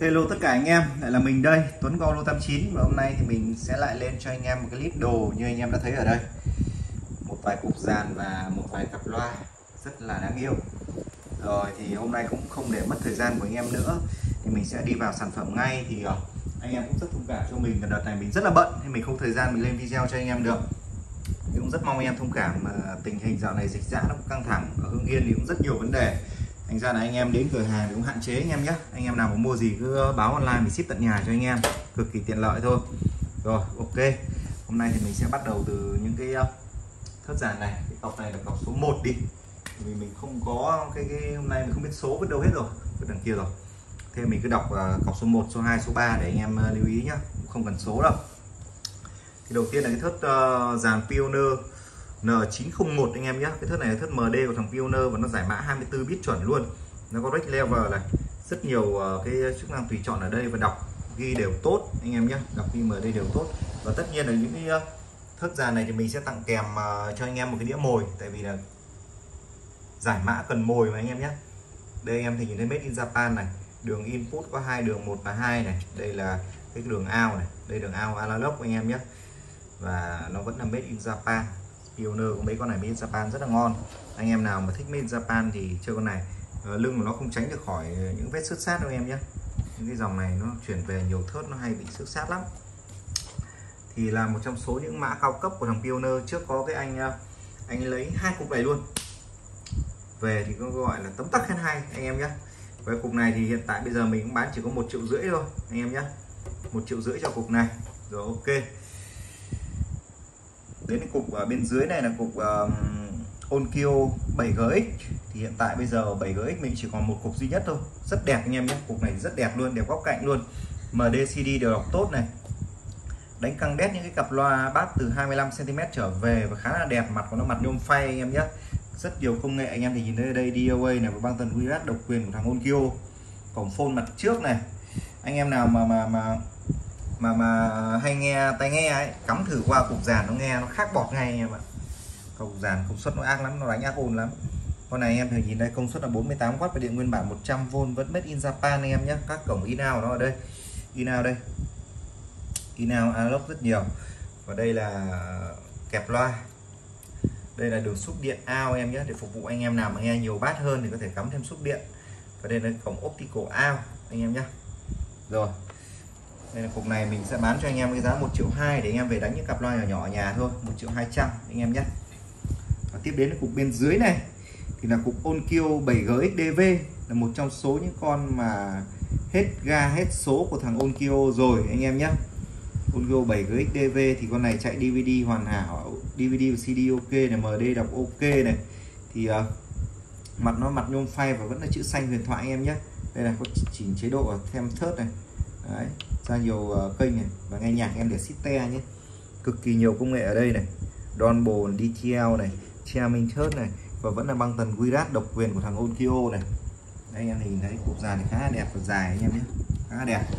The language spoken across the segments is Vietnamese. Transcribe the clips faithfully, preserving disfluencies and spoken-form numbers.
Hello tất cả anh em, lại là mình đây, Tuấn Go Lô tám chín. Và hôm nay thì mình sẽ lại lên cho anh em một cái list đồ như anh em đã thấy ở đây. Một vài cục dàn và một vài cặp loa rất là đáng yêu. Rồi thì hôm nay cũng không để mất thời gian của anh em nữa, thì mình sẽ đi vào sản phẩm ngay. Thì anh em cũng rất thông cảm cho mình, đợt này mình rất là bận nên mình không thời gian mình lên video cho anh em được. Thì cũng rất mong anh em thông cảm, mà tình hình dạo này dịch giã nó cũng căng thẳng, ở Hưng Yên thì cũng rất nhiều vấn đề. Thành ra là anh em đến cửa hàng thì cũng hạn chế anh em nhé. Anh em nào muốn mua gì cứ báo online, mình ship tận nhà cho anh em, cực kỳ tiện lợi thôi. Rồi ok, hôm nay thì mình sẽ bắt đầu từ những cái thớt dàn này. Cái cọc này là cọc số một đi, vì mình không có cái, cái hôm nay mình không biết số vứt đâu hết rồi, vứt đằng kia rồi. Thế mình cứ đọc uh, cọc số một, số hai, số ba để anh em uh, lưu ý nhá, không cần số đâu. Thì đầu tiên là cái thớt uh, dàn Pioneer N chín không một anh em nhé. Cái thớt này là thớt em đê của thằng Pioneer và nó giải mã hai mươi tư bit chuẩn luôn. Nó có rec level này, rất nhiều uh, cái chức năng tùy chọn ở đây, và đọc ghi đều tốt anh em nhé, đọc ghi em đê đều tốt. Và tất nhiên là những cái uh, thớt dàn này thì mình sẽ tặng kèm uh, cho anh em một cái đĩa mồi, tại vì là giải mã cần mồi mà anh em nhé. Đây anh em thì nhìn thấy made in Japan này, đường input có hai đường, một và hai này. Đây là cái đường out này, đây đường out analog anh em nhé, và nó vẫn là made in Japan. Pioneer của mấy con này made in Japan rất là ngon. Anh em nào mà thích made in Japan thì chơi con này. Lưng của nó không tránh được khỏi những vết xước sát đâu anh em nhé. Những cái dòng này nó chuyển về nhiều thớt nó hay bị xước sát lắm. Thì là một trong số những mã cao cấp của thằng Pioneer. Trước có cái anh anh lấy hai cục này luôn về thì có gọi là tấm tắc khen hay anh em nhé. Với cục này thì hiện tại bây giờ mình cũng bán chỉ có một triệu rưỡi thôi anh em nhé, một triệu rưỡi cho cục này. Rồi ok, đến cái cục ở bên dưới này là cục um, Onkyo bảy G X. Thì hiện tại bây giờ bảy G X mình chỉ còn một cục duy nhất thôi, rất đẹp anh em nhé. Cục này rất đẹp luôn, đẹp góc cạnh luôn, em đê xê đê đều đọc tốt này, đánh căng đét những cái cặp loa bass từ hai mươi lăm xăng ti mét trở về và khá là đẹp. Mặt của nó mặt nhôm phay anh em nhé, rất nhiều công nghệ anh em thì nhìn thấy ở đây, đê ô a này và băng tần quy rát độc quyền của thằng Onkyo. Cổng phone mặt trước này, anh em nào mà mà mà mà mà hay nghe tai nghe ấy, cắm thử qua cục dàn nó nghe nó khác bọt ngay anh em ạ. Cục dàn công suất nó ác lắm, nó đánh ác ồn lắm. Con này anh em thì nhìn đây, công suất là bốn mươi tám oát và điện nguyên bản một trăm vôn, vẫn made in Japan anh em nhé. Các cổng in out nó ở đây, in out đây, in out analog rất nhiều. Và đây là kẹp loa, đây là đường xúc điện out em nhé, để phục vụ anh em nào mà nghe nhiều bass hơn thì có thể cắm thêm xúc điện. Và đây là cổng optical out anh em nhé. Rồi đây là cục này mình sẽ bán cho anh em với giá một triệu hai để anh em về đánh những cặp loa nhỏ nhỏ ở nhà thôi, một triệu hai trăm anh em nhé. Và tiếp đến là cục bên dưới này thì là cục Onkyo bảy G X đê vê, là một trong số những con mà hết ga hết số của thằng Onkyo rồi anh em nhé. Onkyo bảy G X đê vê thì con này chạy đê vê đê hoàn hảo, đê vê đê và xê đê ok này, em đê đọc ok này. Thì uh, mặt nó mặt nhôm phay và vẫn là chữ xanh huyền thoại anh em nhé. Đây là có chỉnh chế độ thêm thớt này. Đấy, ra nhiều uh, kênh này, và nghe nhạc em để Site nhé, cực kỳ nhiều công nghệ ở đây này, Donball, đê tê lờ này, Charming thớt này, và vẫn là băng tần quy rát độc quyền của thằng Onkyo này. Đây anh em nhìn thấy cục dàn này khá là đẹp và dài anh em nhé, khá là đẹp.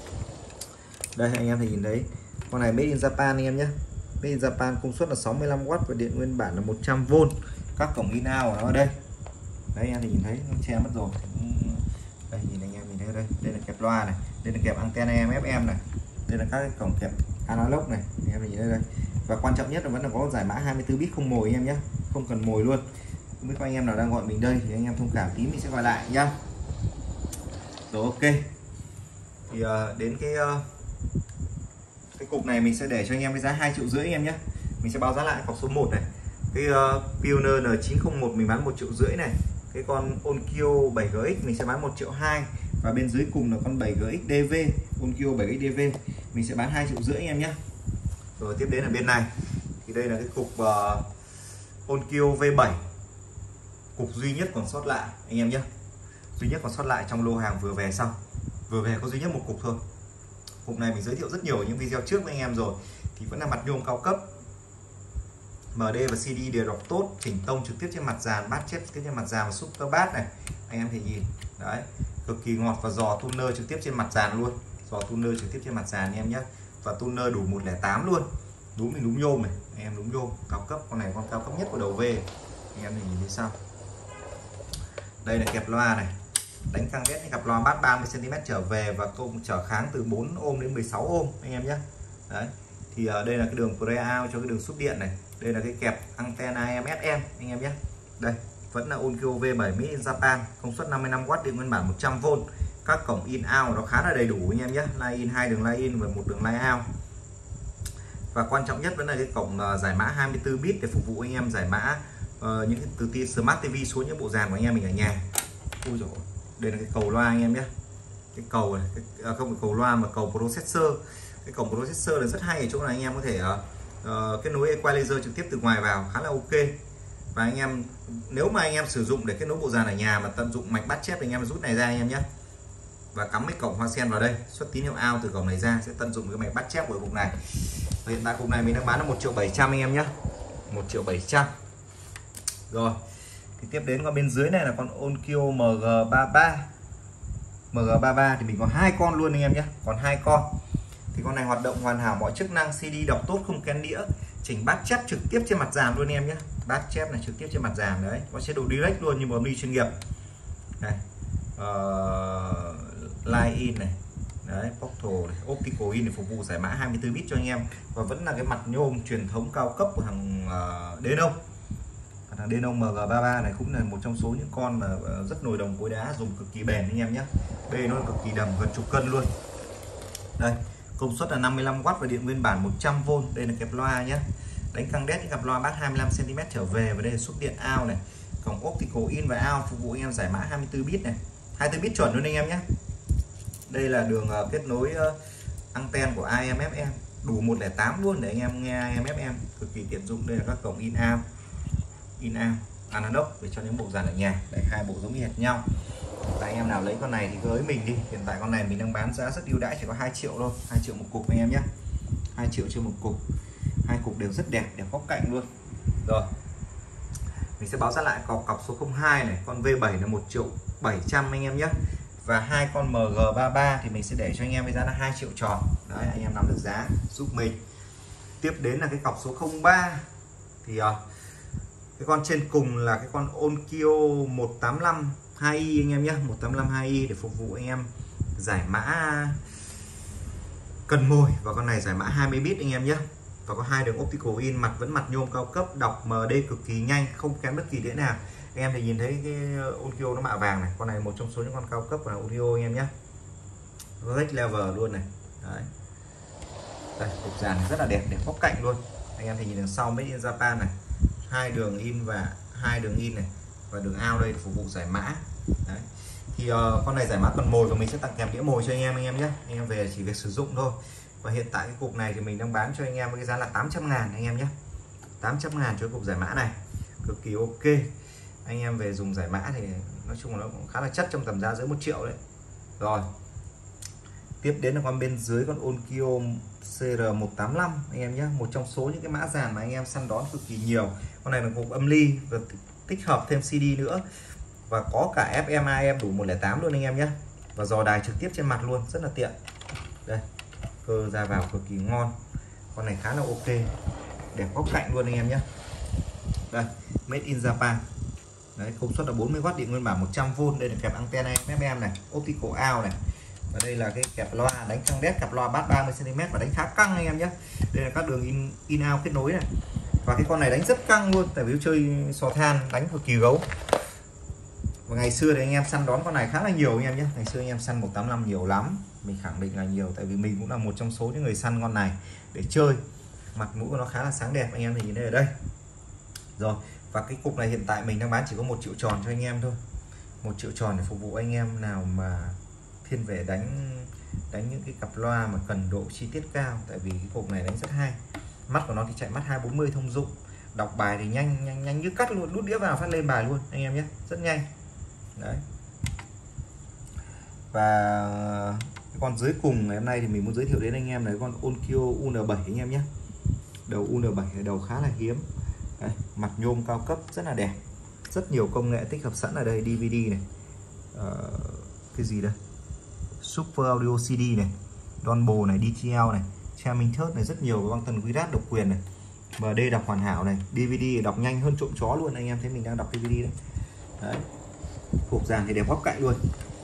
Đây anh em thì nhìn thấy con này made in Japan anh em nhé, made in Japan, công suất là sáu mươi lăm oát và điện nguyên bản là một trăm vôn. Các cổng in out của nó ở đây. Đấy anh em thì nhìn thấy nó che mất rồi. Đây nhìn anh em nhìn thấy ở đây, đây là kẹp loa này, đây là kẹp antenna em ép em này, đây là các cái cổng kẹp analog này anh em nhìn thấy đây. Và quan trọng nhất là vẫn là có giải mã hai mươi tư bit không mồi anh em nhé, không cần mồi luôn. Không biết các anh em nào đang gọi mình đây thì anh em thông cảm tí, mình sẽ gọi lại nhá. Rồi ok, thì uh, đến cái uh, cái cục này mình sẽ để cho anh em với giá hai triệu rưỡi anh em nhé. Mình sẽ báo giá lại cọc số một này, cái uh, Pioneer N chín không một mình bán một triệu rưỡi này. Cái con Onkyo bảy G X mình sẽ bán một triệu hai, và bên dưới cùng là con bảy G X đê vê, Onkyo bảy G X đê vê mình sẽ bán hai triệu rưỡi anh em nhé. Rồi tiếp đến là bên này thì đây là cái cục uh, Onkyo V bảy, cục duy nhất còn sót lại anh em nhé, duy nhất còn sót lại trong lô hàng vừa về xong, vừa về có duy nhất một cục thôi. Cục này mình giới thiệu rất nhiều ở những video trước với anh em rồi, thì vẫn là mặt nhôm cao cấp, em đê và xê đê đều đọc tốt, chỉnh tông trực tiếp trên mặt dàn, bass chép trực tiếp trên mặt dàn và super bass này anh em thì nhìn đấy, cực kỳ ngọt. Và dò tuner trực tiếp trên mặt dàn luôn, dò tuner trực tiếp trên mặt dàn anh em nhé. Và tuner đủ một không tám luôn, đúng mình đúng nhôm này anh em, đúng nhôm cao cấp. Con này con cao cấp nhất của đầu V anh em thì nhìn thấy sao. Đây là kẹp loa này, đánh căng đét những cặp loa bass ba mươi xăng ti mét trở về và công trở kháng từ bốn ôm đến mười sáu ôm anh em nhé. Đấy thì uh, đây là cái đường pre-out cho cái đường súp điện này, đây là cái kẹp anten a em ép em anh em nhé. Đây vẫn là Onkyo V bảy made in Japan, công suất năm mươi lăm oát, điện nguyên bản một trăm vôn, các cổng in out nó khá là đầy đủ anh em nhé, line in, hai đường line in và một đường line out. Và quan trọng nhất vẫn là cái cổng uh, giải mã hai mươi tư bit để phục vụ anh em giải mã uh, những từ ti Smart ti vi xuống những bộ dàn của anh em mình ở nhà. Ui dồi, đây là cái cầu loa anh em nhé, cái cầu này, cái, à, không phải cầu loa mà cầu processor. Cái cổng processor là rất hay ở chỗ này, anh em có thể uh, uh, kết nối equalizer trực tiếp từ ngoài vào, khá là ok. Và anh em nếu mà anh em sử dụng để kết nối bộ dàn ở nhà mà tận dụng mạch bắt chép thì anh em rút này ra anh em nhé, và cắm cái cổng hoa sen vào đây, xuất tín hiệu out từ cổng này ra, sẽ tận dụng cái mạch bắt chép của cục này. Và hiện tại cục này mình đang bán là một triệu bảy trăm anh em nhé, một triệu bảy trăm. Rồi thì tiếp đến con bên dưới này là con Onkyo M G ba ba. M G ba ba thì mình có hai con luôn anh em nhé, còn hai con. Thì con này hoạt động hoàn hảo mọi chức năng, xê đê đọc tốt, không kén đĩa, chỉnh bát chép trực tiếp trên mặt dàn luôn anh em nhé. Bát chép này trực tiếp trên mặt dàn đấy, có chế độ direct luôn như một âm ly chuyên nghiệp này. Uh, line in này, đấy, portal này, optical in để phục vụ giải mã hai mươi tư bit cho anh em, và vẫn là cái mặt nhôm truyền thống cao cấp của hàng uh, Denon. Thằng Denon M G ba ba này cũng là một trong số những con mà rất nổi đồng cối đá, dùng cực kỳ bền anh em nhé. Bê nó cực kỳ đầm, gần chục cân luôn. Đây, công suất là năm mươi lăm oát và điện nguyên bản một trăm vôn. Đây là kẹp loa nhé, đánh căng đét những cặp loa bass hai mươi lăm xăng ti mét trở về, và đây là súp điện out này, cổng optical in và out phục vụ anh em giải mã hai mươi tư bit này, hai mươi tư bit chuẩn luôn anh em nhé. Đây là đường uh, kết nối uh, anten của a em ép em, đủ một không tám luôn để anh em nghe a em ép em, cực kỳ tiện dụng. Đây là các cổng in out, in out analog để cho những bộ dàn ở nhà. Đây, hai bộ giống hệt nhau. Và anh em nào lấy con này thì cứ với mình đi. Hiện tại con này mình đang bán giá rất ưu đãi, chỉ có hai triệu thôi, hai triệu một cục anh em nhé, hai triệu trên một cục. Hai cục đều rất đẹp, đẹp góc cạnh luôn. Rồi mình sẽ báo giá lại cọc cọc số không hai này, con V bảy là một triệu bảy trăm anh em nhé. Và hai con M G ba ba thì mình sẽ để cho anh em với giá là hai triệu tròn. Đấy, anh em nắm được giá giúp mình. Tiếp đến là cái cọc số không ba thì uh, cái con trên cùng là cái con Onkyo một tám năm hai i anh em nhé, một tám năm hai i để phục vụ anh em giải mã cần mồi, và con này giải mã hai mươi bit anh em nhé. Và có hai đường optical in, mặt vẫn mặt nhôm cao cấp, đọc em đê cực kỳ nhanh, không kém bất kỳ đĩa nào. Anh em thì nhìn thấy cái Onkyo nó mạ vàng này, con này một trong số những con cao cấp của Onkyo anh em nhé, Rex level luôn này. Đấy, đây cục dàn rất là đẹp, đẹp góc cạnh luôn. Anh em thì nhìn đằng sau made in Japan này, hai đường in và hai đường in này, và đường out đây để phục vụ giải mã. Đấy thì uh, con này giải mã cần mồi và mình sẽ tặng kèm đĩa mồi cho anh em anh em nhé. Anh em về chỉ việc sử dụng thôi. Và hiện tại cái cục này thì mình đang bán cho anh em với cái giá là tám trăm ngàn anh em nhé, tám trăm ngàn cho cục giải mã này, cực kỳ ok. Anh em về dùng giải mã thì nói chung là nó cũng khá là chất, trong tầm giá dưới một triệu đấy. Rồi tiếp đến là con bên dưới con Onkyo C R một tám năm anh em nhé, một trong số những cái mã dàn mà anh em săn đón cực kỳ nhiều. Con này là cục âm ly và tích hợp thêm xê đê nữa, và có cả ép em a em đủ một không tám luôn anh em nhé, và dò đài trực tiếp trên mặt luôn, rất là tiện. Đây, cơ ra vào cực kỳ ngon, con này khá là ok, đẹp góc cạnh luôn anh em nhé. Đây, made in Japan. Đấy, công suất là bốn mươi oát, điện nguyên bản một trăm vôn. Đây là kẹp anten a em ép em này, optical out này, và đây là cái kẹp loa đánh căng đét, cặp loa bass ba mươi xăng ti mét và đánh khá căng anh em nhé. Đây là các đường in in out kết nối này, và cái con này đánh rất căng luôn, tại vì chơi sò than đánh cực kỳ gấu. Và ngày xưa thì anh em săn đón con này khá là nhiều anh em nhé, ngày xưa anh em săn một tám năm nhiều lắm, mình khẳng định là nhiều, tại vì mình cũng là một trong số những người săn con này để chơi. Mặt mũi của nó khá là sáng đẹp, anh em thì nhìn đây ở đây. Rồi, và cái cục này hiện tại mình đang bán chỉ có một triệu tròn cho anh em thôi, một triệu tròn để phục vụ anh em nào mà thiên về đánh đánh những cái cặp loa mà cần độ chi tiết cao, tại vì cái cục này đánh rất hay. Mắt của nó thì chạy mắt hai bốn mươi thông dụng, đọc bài thì nhanh nhanh nhanh như cắt luôn, đút đĩa vào phát lên bài luôn anh em nhé, rất nhanh. Đấy, và cái con dưới cùng ngày hôm nay thì mình muốn giới thiệu đến anh em là con Onkyo U N bảy anh em nhé. Đầu U N bảy là đầu khá là hiếm. Đấy, mặt nhôm cao cấp rất là đẹp, rất nhiều công nghệ tích hợp sẵn ở đây, đê vê đê này, uh, cái gì đây, Super Audio xê đê này, Donbo này, đê tê lờ này, Jamming third này, rất nhiều băng tần quy rát độc quyền này, em đê đọc hoàn hảo này, đê vê đê đọc nhanh hơn trộm chó luôn. Anh em thấy mình đang đọc đê vê đê đấy. Đấy, cục dàn thì đẹp góc cạnh luôn.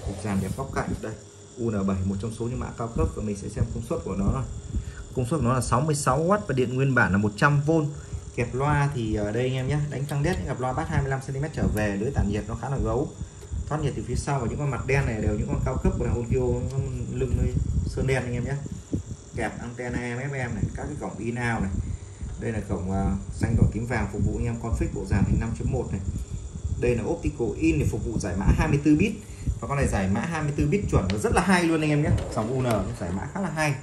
cục dàn đẹp góc cạnh. Đây U N bảy, một trong số những mã cao cấp, và mình sẽ xem công suất của nó. Công suất của nó là sáu mươi sáu oát và điện nguyên bản là một trăm vôn. Kẹp loa thì ở đây anh em nhé, đánh tăng đét những cặp loa bass hai mươi lăm xăng ti mét trở về, lưới tản nhiệt nó khá là gấu. Thoát nhiệt từ phía sau, và những con mặt đen này đều những con cao cấp của thằng Onkyo, lưng nơi sơn đen anh em nhé. Kẹp antenna A M F M này, các cái cổng in out này. Đây là cổng uh, xanh đỏ tím vàng phục vụ anh em config bộ dàn thành năm chấm một này. Đây là optical in để phục vụ giải mã hai mươi tư bit, và con này giải mã hai mươi tư bit chuẩn và rất là hay luôn anh em nhé. Dòng U N giải mã khá là hay.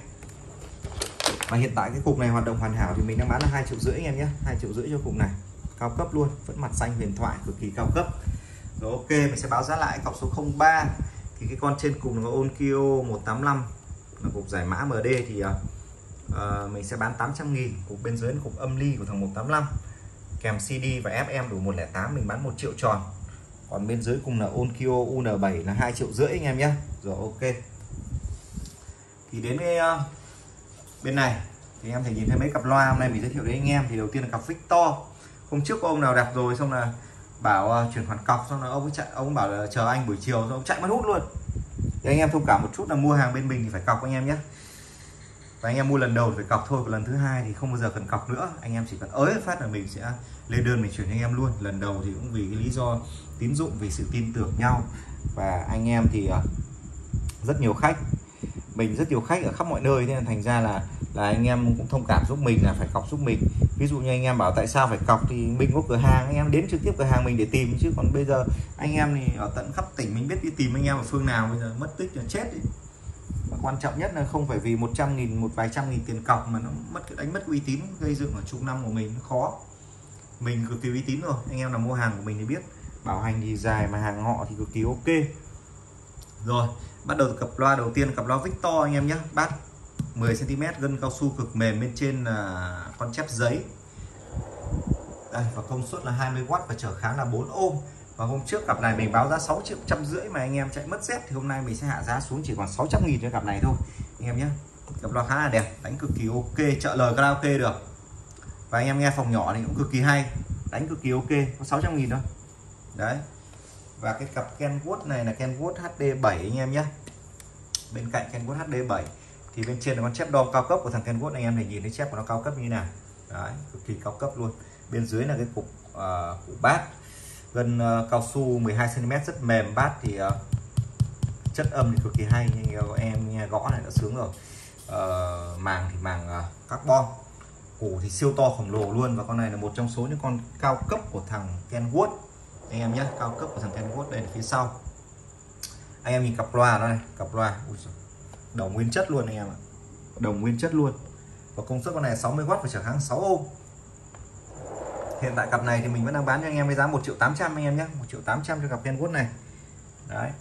Và hiện tại cái cục này hoạt động hoàn hảo thì mình đang bán là hai triệu rưỡi anh em nhé, hai triệu rưỡi cho cục này, cao cấp luôn, vẫn mặt xanh huyền thoại, cực kỳ cao cấp. Rồi ok, mình sẽ báo giá lại cọc số không ba. Thì cái con trên cùng là Onkyo một tám năm là cục giải mã M D thì uh, uh, mình sẽ bán tám trăm nghìn. Cục bên dưới là cục âm ly của thằng một tám năm, kèm xê đê và ép em đủ một không tám, mình bán một triệu tròn. Còn bên dưới cùng là Onkyo U N bảy là hai triệu rưỡi anh em nhé. Rồi ok. Thì đến cái uh, bên này thì em thể nhìn thấy mấy cặp loa hôm nay mình giới thiệu đến anh em. Thì đầu tiên là cặp Victor. Hôm trước có ông nào đặt rồi xong là bảo uh, chuyển khoản cọc, xong là ông ấy chạy, ông bảo là chờ anh buổi chiều, xong ông chạy mất hút luôn. Thì anh em thông cảm một chút là mua hàng bên mình thì phải cọc anh em nhé. Và anh em mua lần đầu thì phải cọc thôi, và lần thứ hai thì không bao giờ cần cọc nữa. Anh em chỉ cần ới phát là mình sẽ lên đơn mình chuyển cho anh em luôn. Lần đầu thì cũng vì cái lý do tín dụng, vì sự tin tưởng nhau. Và anh em thì uh, rất nhiều khách, mình rất nhiều khách ở khắp mọi nơi, nên thành ra là là anh em cũng thông cảm giúp mình là phải cọc giúp mình. Ví dụ như anh em bảo tại sao phải cọc thì mình có cửa hàng, anh em đến trực tiếp cửa hàng mình để tìm, chứ còn bây giờ anh em thì ở tận khắp tỉnh, mình biết đi tìm anh em ở phương nào, bây giờ mất tích là chết ấy. Và quan trọng nhất là không phải vì một trăm nghìn, một vài trăm nghìn tiền cọc mà nó mất cái đánh mất uy tín gây dựng ở chục năm của mình, nó khó. Mình cực kỳ uy tín rồi, anh em nào mua hàng của mình thì biết, bảo hành thì dài mà hàng họ thì cực kỳ ok. Rồi bắt đầu từ cặp loa đầu tiên, cặp loa Victor anh em nhé, bass mười xăng ti mét, gân cao su cực mềm, bên trên là con chép giấy. Đây, và công suất là hai mươi oát và trở kháng là bốn ôm. Và hôm trước cặp này mình báo giá sáu triệu trăm rưỡi mà anh em chạy mất dép, thì hôm nay mình sẽ hạ giá xuống chỉ còn sáu trăm nghìn cho cặp này thôi anh em nhé. Cặp loa khá là đẹp, đánh cực kỳ ok, chợ lời karaoke được. Và anh em nghe phòng nhỏ thì cũng cực kỳ hay, đánh cực kỳ ok, có sáu trăm nghìn thôi. Đấy. Và cái cặp Kenwood này là Kenwood H D bảy anh em nhé. Bên cạnh Kenwood H D bảy thì bên trên là con chép đo cao cấp của thằng Kenwood, anh em thể nhìn thấy chép của nó cao cấp như thế nào. Đấy, cực kỳ cao cấp luôn. Bên dưới là cái cục uh, cục bát, gân uh, cao su mười hai xăng ti mét, rất mềm. Bát thì uh, chất âm thì cực kỳ hay, như em nghe gõ này đã sướng rồi. Uh, màng thì màng uh, carbon, củ thì siêu to khổng lồ luôn. Và con này là một trong số những con cao cấp của thằng Kenwood anh em nhé, cao cấp của thằng Kenwood. Đây là phía sau, anh em nhìn cặp loa đó này, cặp loa đồng nguyên chất luôn anh em ạ, đồng nguyên chất luôn. Và công suất con này sáu mươi oát và trở kháng sáu ôm. Hiện tại cặp này thì mình vẫn đang bán cho anh em với giá một triệu tám trăm anh em nhé, một triệu tám trăm cho cặp Kenwood này. Đấy.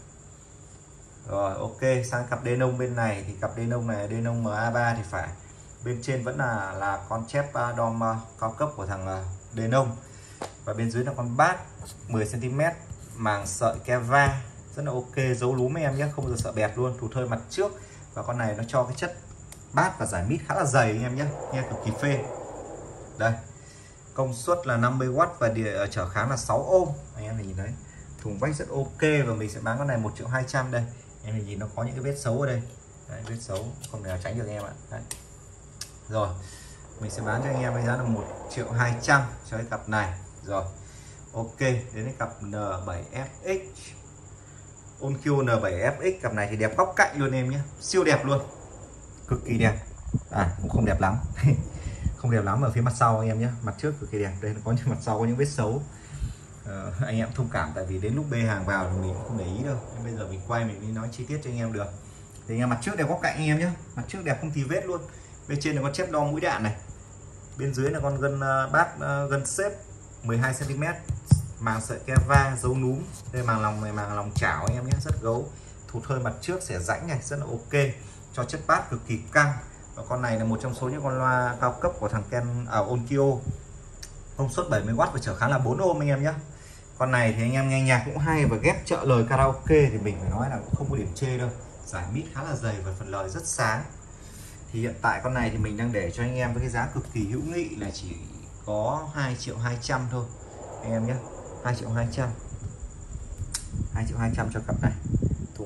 Rồi ok, sang cặp Denon bên này thì cặp Denon này Denon M A ba thì phải. Bên trên vẫn là là con chép đom uh, cao cấp của thằng uh, Denon. Và bên dưới là con bass mười xăng ti mét, màng sợi Keva rất là ok, dấu lúm em nhé, không bao giờ sợ bẹt luôn, thụt hơi mặt trước. Và con này nó cho cái chất bass và giải mít khá là dày anh em nhé, nghe cực kỳ phê. Đây, công suất là năm mươi oát và địa trở kháng là sáu ôm anh em nhìn thấy. Thùng vách rất ok, và mình sẽ bán con này một triệu hai trăm. Đây em nhìn nó có những cái vết xấu ở đây. Đấy, vết xấu không thể nào tránh được anh em ạ. Đấy. Rồi mình sẽ bán cho anh em với giá là một triệu hai trăm cho cái cặp này. Rồi ok, đến cái cặp N bảy F X, Onkyo N bảy F X. Cặp này thì đẹp góc cạnh luôn em nhé, siêu đẹp luôn, cực kỳ đẹp. À cũng không đẹp lắm không đẹp lắm ở phía mặt sau anh em nhé, mặt trước cực kỳ đẹp. Đây nó có những mặt sau có những vết xấu. Ờ, anh em thông cảm, tại vì đến lúc bê hàng vào thì mình cũng không để ý đâu, nên bây giờ mình quay mình mới nói chi tiết cho anh em được. Thì anh em mặt trước đẹp góc cạnh anh em nhé, mặt trước đẹp không tì vết luôn. Bên trên là con chép đo mũi đạn này, bên dưới là con gân uh, bát uh, gân xếp mười hai xăng ti mét, màng sợi Keva, dấu núm. Đây màng lòng này, màng lòng chảo anh em nhé, rất gấu. Thụt hơi mặt trước, xẻ rãnh này, rất là ok, cho chất bát cực kỳ căng. Và con này là một trong số những con loa cao cấp của thằng Ken à, Onkyo, công suất bảy mươi oát và trở kháng là bốn ôm anh em nhé. Con này thì anh em nghe nhạc cũng hay, và ghép trợ lời karaoke thì mình phải nói là cũng không có điểm chê đâu, giải mít khá là dày và phần lời rất sáng. Thì hiện tại con này thì mình đang để cho anh em với cái giá cực kỳ hữu nghị là chỉ có hai triệu hai trăm thôi anh em nhé, hai triệu hai trăm, hai triệu hai trăm cho cặp này. Thùng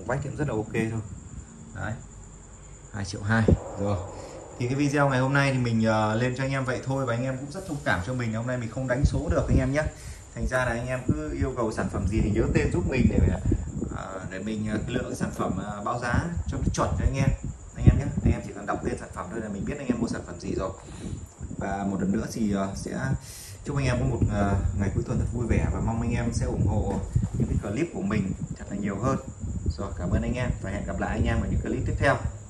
vách thì cũng rất là ok thôi. Đấy, hai triệu hai. Rồi thì cái video ngày hôm nay thì mình uh, lên cho anh em vậy thôi, và anh em cũng rất thông cảm cho mình, hôm nay mình không đánh số được anh em nhé, thành ra là anh em cứ yêu cầu sản phẩm gì thì nhớ tên giúp mình để uh, để mình uh, lượng sản phẩm uh, báo giá cho nó chuẩn cho anh em anh em nhé. Anh em chỉ cần đọc tên sản phẩm thôi là mình biết anh em mua sản phẩm gì rồi. Và một lần nữa thì uh, sẽ chúc anh em có một uh, ngày cuối tuần thật vui vẻ, và mong anh em sẽ ủng hộ những cái clip của mình thật là nhiều hơn. Rồi, cảm ơn anh em và hẹn gặp lại anh em ở những clip tiếp theo.